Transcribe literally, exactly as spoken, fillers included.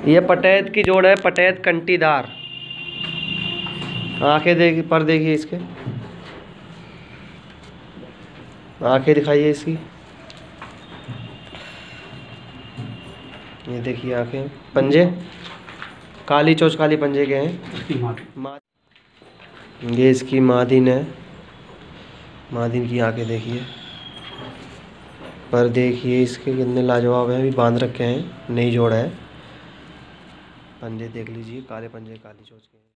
ये पटैत की जोड़ है, पटैत कंटीदार। आंखें देखिए, पर देखिए इसके, आंखें दिखाइए इसकी, ये देखिए आंखें, पंजे काली चोच काली पंजे के हैं। माँ, ये इसकी मादिन है, मादिन की आंखें देखिए, पर देखिए इसके कितने लाजवाब हैं, अभी बांध रखे हैं, नई जोड़ है। पंजे देख लीजिए, काले पंजे काली चोच के हैं।